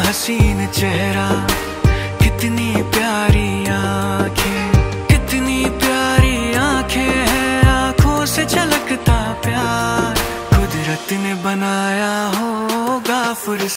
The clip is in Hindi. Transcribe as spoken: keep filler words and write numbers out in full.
हसीन चेहरा, कितनी प्यारी आंखें, कितनी प्यारी आंखें हैं, आंखों से झलकता प्यार कुदरत ने बनाया होगा फुर्सत